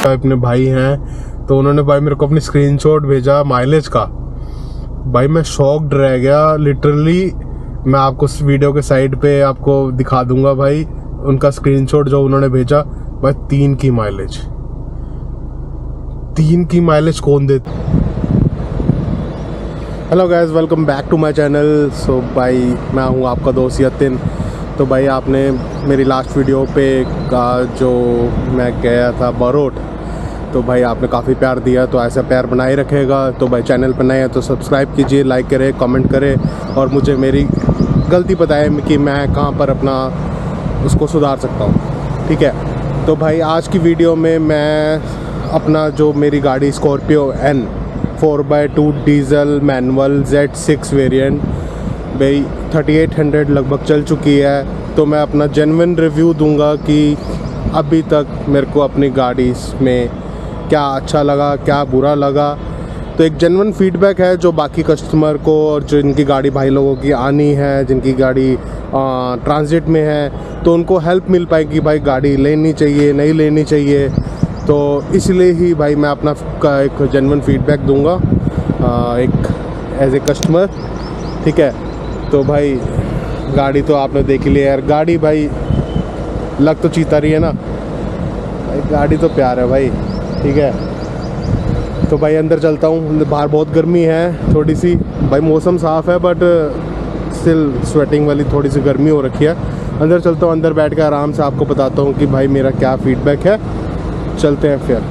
अपने भाई हैं, तो उन्होंने भाई मेरे को अपनी स्क्रीनशॉट भेजा माइलेज का। भाई मैं शॉक्ड रह गया लिटरली। मैं आपको इस वीडियो के साइड पे आपको दिखा दूंगा भाई उनका स्क्रीनशॉट जो उन्होंने भेजा। भाई 3 की माइलेज कौन देता। Hello guys, welcome back to my channel. So भाई मैं हूं आपका दोस्त यतिन। तो भाई आपने मेरी लास्ट वीडियो पे का जो मैं गया था बरोट, तो भाई आपने काफ़ी प्यार दिया, तो ऐसा प्यार बनाए रखेगा। तो भाई चैनल पर नए हैं तो सब्सक्राइब कीजिए, लाइक करें, कमेंट करें और मुझे मेरी गलती बताएं कि मैं कहाँ पर अपना उसको सुधार सकता हूँ। ठीक है, तो भाई आज की वीडियो में मैं अपना जो मेरी गाड़ी Scorpio N 4x2 diesel manual Z6 variant भाई 3800 लगभग चल चुकी है, तो मैं अपना जेन्युइन रिव्यू दूंगा कि अभी तक मेरे को अपनी गाड़ी में क्या अच्छा लगा, क्या बुरा लगा। तो एक जेन्युइन फीडबैक है जो बाकी कस्टमर को और जो इनकी गाड़ी भाई लोगों की आनी है, जिनकी गाड़ी ट्रांजिट में है, तो उनको हेल्प मिल पाएगी भाई गाड़ी लेनी चाहिए नहीं लेनी चाहिए। तो इसलिए ही भाई मैं अपना एक जेन्युइन फीडबैक दूंगा एक एज ए कस्टमर। ठीक है, तो भाई गाड़ी तो आपने देख लिया यार। गाड़ी भाई लग तो चीता रही है ना भाई, गाड़ी तो प्यार है भाई। ठीक है, तो भाई अंदर चलता हूँ। बाहर बहुत गर्मी है थोड़ी सी भाई, मौसम साफ़ है बट स्टिल स्वेटिंग वाली थोड़ी सी गर्मी हो रखी है। अंदर चलता हूँ, अंदर बैठ कर आराम से आपको बताता हूँ कि भाई मेरा क्या फीडबैक है। चलते हैं फिर।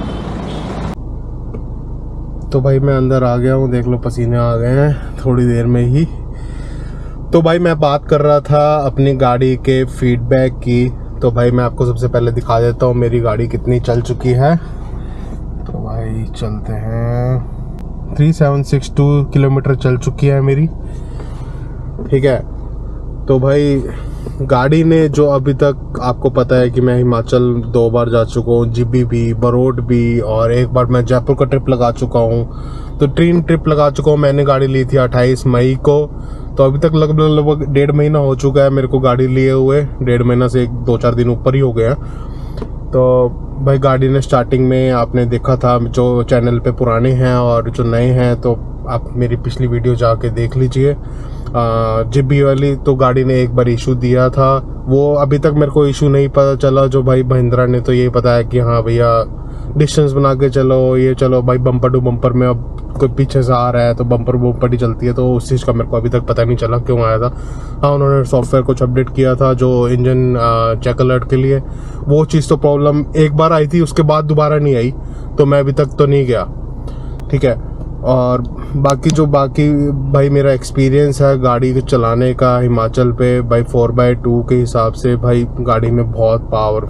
तो भाई मैं अंदर आ गया हूँ, देख लो पसीने आ गए हैं थोड़ी देर में ही। तो भाई मैं बात कर रहा था अपनी गाड़ी के फीडबैक की। तो भाई मैं आपको सबसे पहले दिखा देता हूँ मेरी गाड़ी कितनी चल चुकी है। तो भाई चलते हैं, 3762 किलोमीटर चल चुकी है मेरी। ठीक है, तो भाई गाड़ी ने जो अभी तक आपको पता है कि मैं हिमाचल 2 बार जा चुका हूँ, जीबी भी, बरोट भी, और एक बार मैं जयपुर का ट्रिप लगा चुका हूँ। तो 3 ट्रिप लगा चुका हूँ। मैंने गाड़ी ली थी 28 मई को, तो अभी तक लगभग 1.5 महीना हो चुका है मेरे को गाड़ी लिए हुए। 1.5 महीना से 2-4 दिन ऊपर ही हो गया। तो भाई गाड़ी ने स्टार्टिंग में आपने देखा था, जो चैनल पे पुराने हैं और जो नए हैं तो आप मेरी पिछली वीडियो जाके देख लीजिए। जिब्बी वाली तो गाड़ी ने एक बार इशू दिया था, वो अभी तक मेरे को इशू नहीं पता चला। जो भाई महिंद्रा ने तो ये बताया कि हाँ भैया डिस्टेंस बना के चलो, ये चलो भाई बम्पर टू बम्पर में अब कोई पीछे से आ रहा है तो बम्पर बम्पर ही चलती है। तो उस चीज़ का मेरे को अभी तक पता नहीं चला क्यों आया था। हाँ, उन्होंने सॉफ्टवेयर कुछ अपडेट किया था जो इंजन चेक अलर्ट के लिए, वो चीज़ तो प्रॉब्लम एक बार आई थी, उसके बाद दोबारा नहीं आई, तो मैं अभी तक तो नहीं गया। ठीक है, और बाकी भाई मेरा एक्सपीरियंस है गाड़ी चलाने का हिमाचल पे भाई 4x2 के हिसाब से भाई गाड़ी में बहुत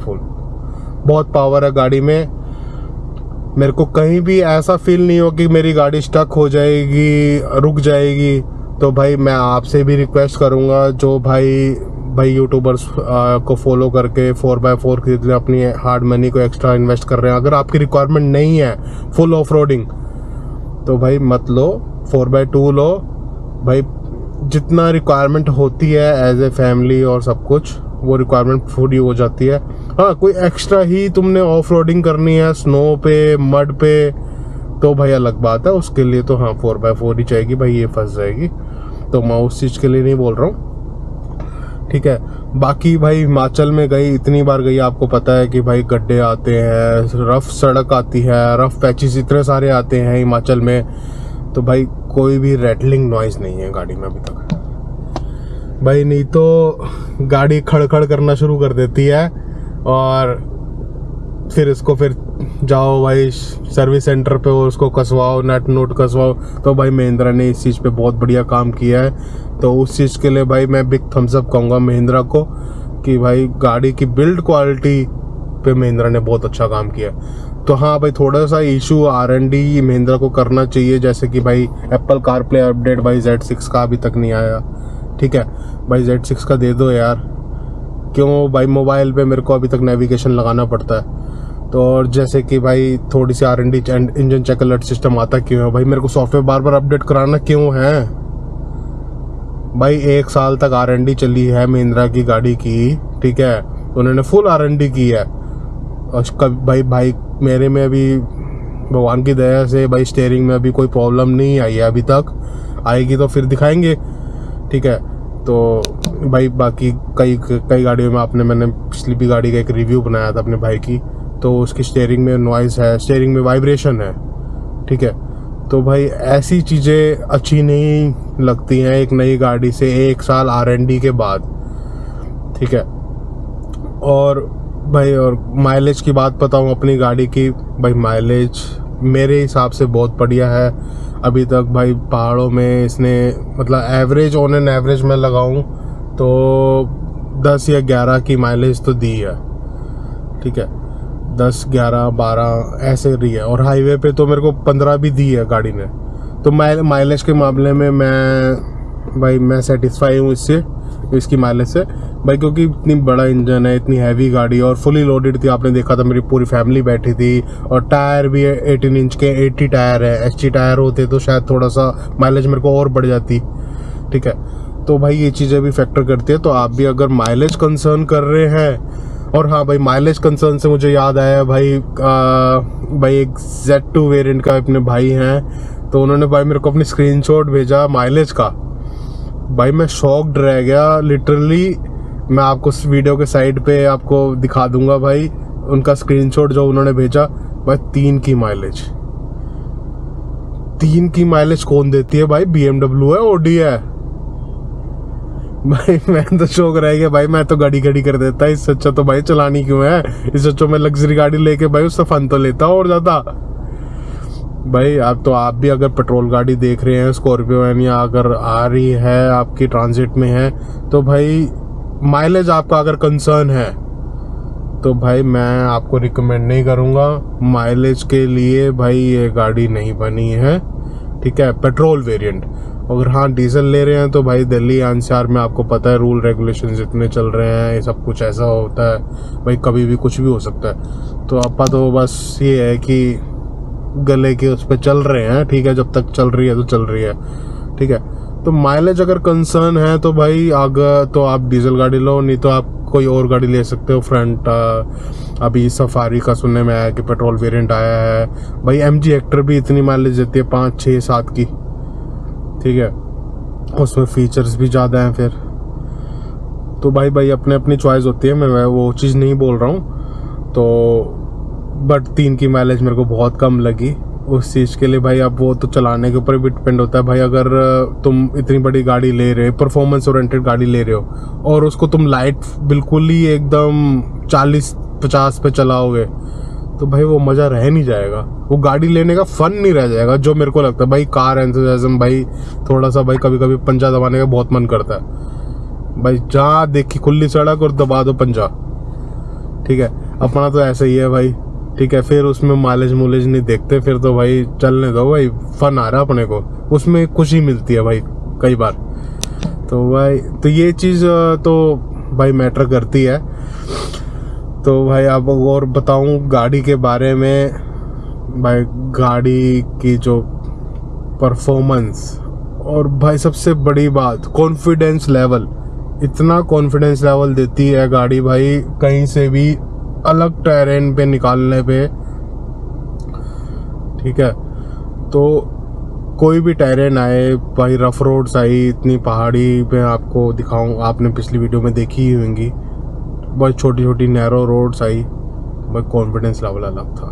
पावर है गाड़ी में। मेरे को कहीं भी ऐसा फील नहीं हो कि मेरी गाड़ी स्टक हो जाएगी, रुक जाएगी। तो भाई मैं आपसे भी रिक्वेस्ट करूंगा जो भाई यूट्यूबर्स को फॉलो करके 4x4 खरीद लें, अपनी हार्ड मनी को एक्स्ट्रा इन्वेस्ट कर रहे हैं। अगर आपकी रिक्वायरमेंट नहीं है फुल ऑफ रोडिंग तो भाई मत लो, 4x2 लो भाई। जितना रिक्वायरमेंट होती है एज ए फैमिली और सब कुछ, वो रिक्वायरमेंट पूरी हो जाती है। हाँ, कोई एक्स्ट्रा ही तुमने ऑफ रोडिंग करनी है स्नो पे, मड पे, तो भाई अलग बात है, उसके लिए तो हाँ 4x4 ही चाहिए भाई, ये फंस जाएगी। तो मैं उस चीज़ के लिए नहीं बोल रहा हूँ। ठीक है, बाकी भाई हिमाचल में गई, इतनी बार गई, आपको पता है कि भाई गड्ढे आते हैं, रफ सड़क आती है, रफ पैचेस इतने सारे आते हैं हिमाचल में। तो भाई कोई भी रैटलिंग नॉइज़ नहीं है गाड़ी में अभी तक भाई, नहीं तो गाड़ी खड़खड़ करना शुरू कर देती है और फिर जाओ भाई सर्विस सेंटर पे और उसको कसवाओ, नट नोट कसवाओ। तो भाई महिंद्रा ने इस चीज़ पे बहुत बढ़िया काम किया है। तो उस चीज़ के लिए भाई मैं बिग थम्स अप कहूँगा महिंद्रा को कि भाई गाड़ी की बिल्ड क्वालिटी पे महिंद्रा ने बहुत अच्छा काम किया। तो हाँ भाई, थोड़ा सा इशू R&D महिंद्रा को करना चाहिए, जैसे कि भाई एप्पल कारप्ले अपडेट भाई Z6 का अभी तक नहीं आया। ठीक है भाई, Z6 का दे दो यार। क्यों भाई, मोबाइल पे मेरे को अभी तक नेविगेशन लगाना पड़ता है। तो और जैसे कि भाई थोड़ी सी R&D engine check alert system आता क्यों है भाई, मेरे को सॉफ्टवेयर बार बार अपडेट कराना क्यों है भाई। 1 साल तक R&D चली है महिंद्रा की गाड़ी की। ठीक है, उन्होंने फुल R&D की है। और भाई मेरे में अभी भगवान की दया से भाई स्टीयरिंग में अभी कोई प्रॉब्लम नहीं आई है अभी तक, आएगी तो फिर दिखाएंगे, ठीक है। तो भाई बाकी कई गाड़ियों में मैंने पिछली भी गाड़ी का एक रिव्यू बनाया था अपने भाई की, तो उसकी स्टीयरिंग में नॉइज़ है, स्टीयरिंग में वाइब्रेशन है, ठीक है। तो भाई ऐसी चीज़ें अच्छी नहीं लगती हैं एक नई गाड़ी से 1 साल R&D के बाद, ठीक है। और भाई और माइलेज की बात बताऊं अपनी गाड़ी की, भाई माइलेज मेरे हिसाब से बहुत बढ़िया है अभी तक। भाई पहाड़ों में इसने मतलब एवरेज ऑन एन एवरेज में लगाऊं तो 10 या 11 की माइलेज तो दी है, ठीक है। 10, 11, 12 ऐसे रही है, और हाईवे पे तो मेरे को 15 भी दी है गाड़ी ने। तो माइलेज के मामले में मैं सेटिस्फाई हूँ इसकी माइलेज से भाई, क्योंकि इतनी बड़ा इंजन है, इतनी हैवी गाड़ी, और फुली लोडेड थी। आपने देखा था मेरी पूरी फैमिली बैठी थी, और टायर भी 18 इंच के 80 टायर है। ST टायर होते तो शायद थोड़ा सा माइलेज मेरे को और बढ़ जाती, ठीक है। तो भाई ये चीज़ें भी फैक्टर करती है। तो आप भी अगर माइलेज कंसर्न कर रहे हैं, और हाँ भाई माइलेज कंसर्न से मुझे याद आया भाई एक Z2 वेरिएंट का अपने भाई हैं, तो उन्होंने भाई मेरे को अपनी स्क्रीनशॉट भेजा माइलेज का। भाई मैं शॉक्ड रह गया लिटरली। मैं आपको उस वीडियो के साइड पे आपको दिखा दूंगा भाई उनका स्क्रीनशॉट जो उन्होंने भेजा। भाई 3 की माइलेज, 3 की माइलेज कौन देती है भाई? BMW है, Audi है भाई। मैं तो शौक रह गया भाई, मैं तो गाड़ी कर देता। इससे अच्छा तो भाई चलानी क्यों है? इससे अच्छा मैं लग्जरी गाड़ी लेके भाई उससे फन तो लेता और ज्यादा। भाई आप भी अगर पेट्रोल गाड़ी देख रहे हैं, स्कॉर्पियो एन, या अगर आ रही है आपकी ट्रांजिट में है, तो भाई माइलेज आपका अगर कंसर्न है तो भाई मैं आपको रिकमेंड नहीं करूँगा। माइलेज के लिए भाई ये गाड़ी नहीं बनी है, ठीक है, पेट्रोल वेरिएंट। अगर हाँ डीजल ले रहे हैं तो भाई दिल्ली एनसीआर में आपको पता है रूल रेगुलेशंस इतने चल रहे हैं, ये सब कुछ ऐसा होता है भाई, कभी भी कुछ भी हो सकता है। तो आपका तो बस ये है कि गले के उस पर चल रहे हैं, ठीक है, जब तक चल रही है तो चल रही है, ठीक है। तो माइलेज अगर कंसर्न है तो भाई अगर तो आप डीजल गाड़ी लो, नहीं तो आप कोई और गाड़ी ले सकते हो। फ्रंट अभी सफारी का सुनने में आया कि पेट्रोल वेरिएंट आया है भाई। MG हेक्टर भी इतनी माइलेज देती है 5, 6, 7 की, ठीक है, उसमें फीचर्स भी ज़्यादा हैं फिर। तो भाई अपने अपनी चॉइस होती है, मैं वो चीज़ नहीं बोल रहा हूँ। तो बट 3 की माइलेज मेरे को बहुत कम लगी उस चीज़ के लिए भाई। अब वो तो चलाने के ऊपर भी डिपेंड होता है भाई। अगर तुम इतनी बड़ी गाड़ी ले रहे हो, परफॉर्मेंस ओरिएंटेड गाड़ी ले रहे हो, और उसको तुम लाइट बिल्कुल ही एकदम 40-50 पे चलाओगे, तो भाई वो मज़ा रह नहीं जाएगा, वो गाड़ी लेने का फन नहीं रह जाएगा, जो मेरे को लगता है भाई। कार एंथुसियाज्म भाई थोड़ा सा भाई कभी कभी पंजा दबाने का बहुत मन करता है भाई। जहाँ देखी खुली सड़क और दबा दो पंजा, ठीक है। अपना तो ऐसा ही है भाई, ठीक है। फिर उसमें माइलेज मुलेज नहीं देखते, फिर तो भाई चलने दो भाई, फन आ रहा है अपने को, उसमें खुशी मिलती है भाई कई बार। तो भाई तो ये चीज़ तो भाई मैटर करती है। तो भाई अब और बताऊं गाड़ी के बारे में, भाई गाड़ी की जो परफॉर्मेंस, और भाई सबसे बड़ी बात कॉन्फिडेंस लेवल। इतना कॉन्फिडेंस लेवल देती है गाड़ी भाई, कहीं से भी अलग टेरेन पे निकालने पे, ठीक है। तो कोई भी टेरेन आए भाई, रफ रोड्स आई, इतनी पहाड़ी पे आपको दिखाऊं, आपने पिछली वीडियो में देखी ही होंगी, बहुत छोटी छोटी नैरो रोड्स आई, भाई कॉन्फिडेंस लेवल अलग था।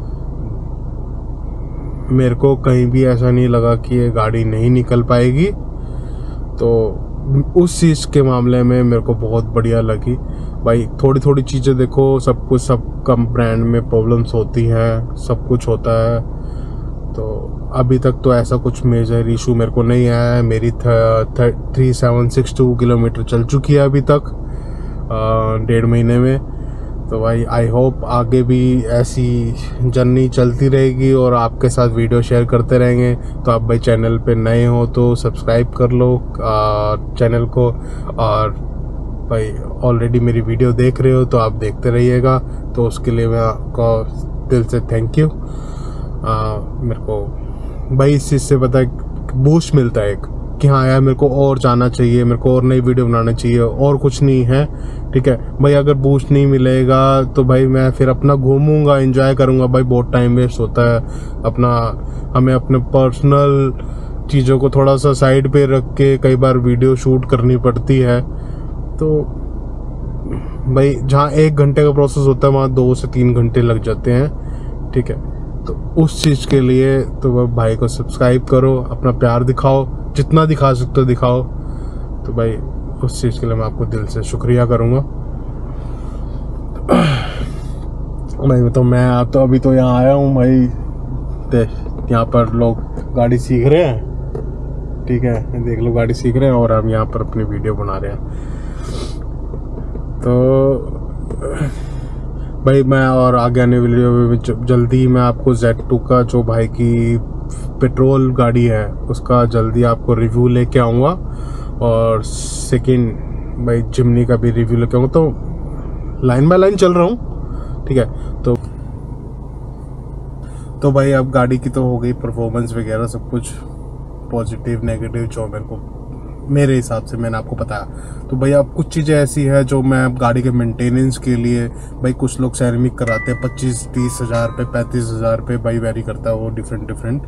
मेरे को कहीं भी ऐसा नहीं लगा कि ये गाड़ी नहीं निकल पाएगी। तो उस चीज़ के मामले में मेरे को बहुत बढ़िया लगी भाई। थोड़ी थोड़ी चीज़ें देखो, सब कुछ, सब कम ब्रांड में प्रॉब्लम्स होती हैं, सब कुछ होता है। तो अभी तक तो ऐसा कुछ मेजर इशू मेरे को नहीं आया है। मेरी 3762 किलोमीटर चल चुकी है अभी तक 1.5 महीने में। तो भाई आई होप आगे भी ऐसी जर्नी चलती रहेगी और आपके साथ वीडियो शेयर करते रहेंगे। तो आप भाई चैनल पे नए हो तो सब्सक्राइब कर लो चैनल को, और भाई ऑलरेडी मेरी वीडियो देख रहे हो तो आप देखते रहिएगा। तो उसके लिए मैं आपको दिल से थैंक यू। मेरे को भाई इस चीज़ से पता है बूस्ट मिलता है एक, कि हाँ यार मेरे को और जाना चाहिए, मेरे को और नई वीडियो बनाना चाहिए, और कुछ नहीं है। ठीक है भाई, अगर बूस्ट नहीं मिलेगा तो भाई मैं फिर अपना घूमूंगा, एंजॉय करूंगा। भाई बहुत टाइम वेस्ट होता है अपना, हमें अपने पर्सनल चीज़ों को थोड़ा सा साइड पे रख के कई बार वीडियो शूट करनी पड़ती है। तो भाई जहाँ 1 घंटे का प्रोसेस होता है वहाँ 2 से 3 घंटे लग जाते हैं। ठीक है, तो उस चीज़ के लिए तो भाई को सब्सक्राइब करो, अपना प्यार दिखाओ, जितना दिखा सकते हो दिखाओ। तो भाई उस चीज़ के लिए मैं आपको दिल से शुक्रिया करूँगा। भाई तो मैं तो अभी तो यहाँ आया हूँ भाई, यहाँ पर लोग गाड़ी सीख रहे हैं। ठीक है, देख लो गाड़ी सीख रहे हैं और हम यहाँ पर अपनी वीडियो बना रहे हैं। तो भाई मैं और आगे आने वीडियो में जल्दी मैं आपको Z2 का जो भाई की पेट्रोल गाड़ी है उसका जल्दी आपको रिव्यू लेके आऊँगा, और सेकंड भाई जिमनी का भी रिव्यू लेके आऊँगा। तो लाइन बाय लाइन चल रहा हूँ। ठीक है, तो भाई अब गाड़ी की तो हो गई परफॉर्मेंस वगैरह सब कुछ पॉजिटिव नेगेटिव जो मेरे हिसाब से मैंने आपको बताया। तो भाई अब कुछ चीज़ें ऐसी है जो मैं गाड़ी के मेंटेनेंस के लिए, भाई कुछ लोग सेरेमिक कराते हैं 25-30 हज़ार रुपये, 35 हज़ार रुपये, भाई वेरी करता है वो डिफरेंट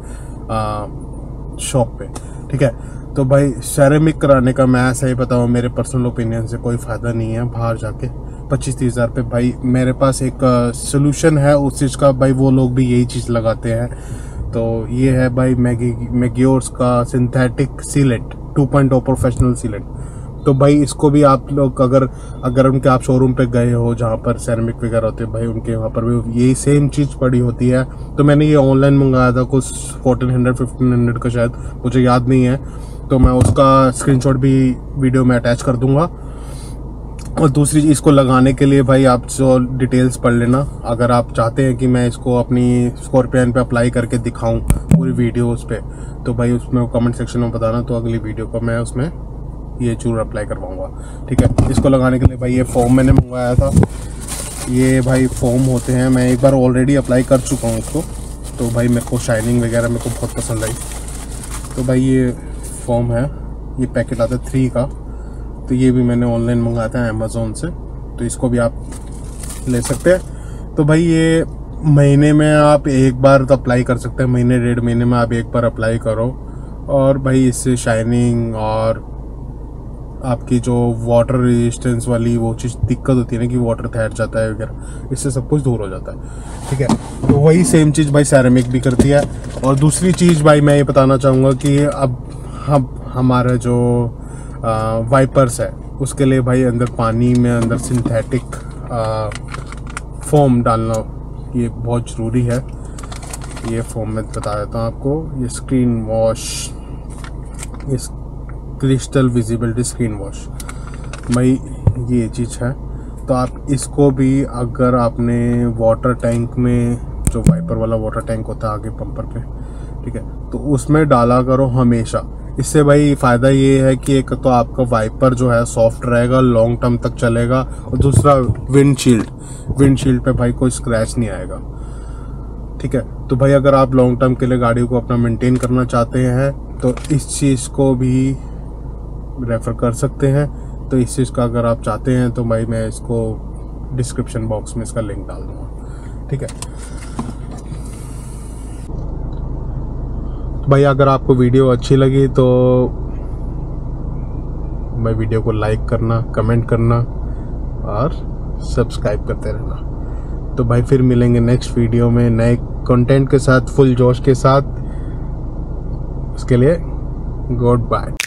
शॉप पे। ठीक है, तो भाई सेरेमिक कराने का मैं ऐसा ही बताऊँ, मेरे पर्सनल ओपिनियन से कोई फ़ायदा नहीं है बाहर जाके 25-30 हज़ार रुपये। भाई मेरे पास एक सोल्यूशन है उस चीज़ का, भाई वो लोग भी यही चीज़ लगाते हैं। तो ये है भाई मैगियोर्स का सिंथेटिक सीलेंट 2.0 प्रोफेशनल सीलेंट। तो भाई इसको भी आप लोग अगर उनके आप शोरूम पे गए हो जहाँ पर सेरेमिक वगैरह होते हैं, भाई उनके वहाँ पर भी यही सेम चीज़ पड़ी होती है। तो मैंने ये ऑनलाइन मंगाया था कुछ 1400-1500 का शायद, मुझे याद नहीं है। तो मैं उसका स्क्रीनशॉट भी वीडियो में अटैच कर दूंगा। और दूसरी चीज़, इसको लगाने के लिए भाई आप जो डिटेल्स पढ़ लेना। अगर आप चाहते हैं कि मैं इसको अपनी स्कॉर्पियन पे अप्लाई करके दिखाऊं पूरी वीडियोस पे, तो भाई उसमें कमेंट सेक्शन में बताना, तो अगली वीडियो को मैं उसमें ये जरूर अप्लाई करवाऊंगा। ठीक है, इसको लगाने के लिए भाई ये फॉर्म मैंने मंगवाया था। ये भाई फॉर्म होते हैं, मैं एक बार ऑलरेडी अप्लाई कर चुका हूँ इसको। तो भाई मेरे को शाइनिंग वगैरह मेरे को बहुत पसंद आई। तो भाई ये फॉर्म है, ये पैकेट आता है 3 का। तो ये भी मैंने ऑनलाइन मंगाया था अमेज़ोन से, तो इसको भी आप ले सकते हैं। तो भाई ये महीने में आप एक बार तो अप्लाई कर सकते हैं, महीने 1.5 महीने में आप एक बार अप्लाई करो। और भाई इससे शाइनिंग और आपकी जो वाटर रेजिस्टेंस वाली वो चीज़ दिक्कत होती है ना कि वाटर ठहर जाता है वगैरह, इससे सब कुछ दूर हो जाता है। ठीक है, तो वही सेम चीज़ भाई सेरेमिक भी करती है। और दूसरी चीज़ भाई मैं ये बताना चाहूँगा कि अब हमारा जो वाइपर्स है उसके लिए भाई अंदर पानी में अंदर सिंथेटिक फोम डालना ये बहुत ज़रूरी है। ये फोम मैं बता देता हूँ आपको, ये स्क्रीन वॉश, ये क्रिस्टल विजिबिलिटी स्क्रीन वॉश, भाई ये चीज़ है। तो आप इसको भी अगर आपने वाटर टैंक में, जो वाइपर वाला वाटर टैंक होता है आगे पंपर पे, ठीक है, तो उसमें डाला करो हमेशा। इससे भाई फ़ायदा ये है कि एक तो आपका वाइपर जो है सॉफ्ट रहेगा, लॉन्ग टर्म तक चलेगा, और दूसरा विंडशील्ड पे भाई कोई स्क्रैच नहीं आएगा। ठीक है, तो भाई अगर आप लॉन्ग टर्म के लिए गाड़ी को अपना मेंटेन करना चाहते हैं तो इस चीज़ को भी रेफ़र कर सकते हैं। तो इस चीज़ का अगर आप चाहते हैं तो भाई मैं इसको डिस्क्रिप्शन बॉक्स में इसका लिंक डाल दूँगा। ठीक है, भाई अगर आपको वीडियो अच्छी लगी तो भाई वीडियो को लाइक करना, कमेंट करना और सब्सक्राइब करते रहना। तो भाई फिर मिलेंगे नेक्स्ट वीडियो में नए कंटेंट के साथ, फुल जोश के साथ। उसके लिए गुड बाय।